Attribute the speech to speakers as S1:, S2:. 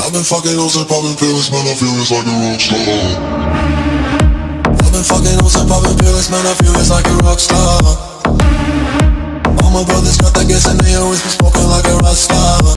S1: I've been fucking hoes and popping pills, man, I feel it's like a rock star. I've been fucking hoes and popping pills, man, I feel it's like a rock star. All my brothers got that gas and they always be smoking like a rock star.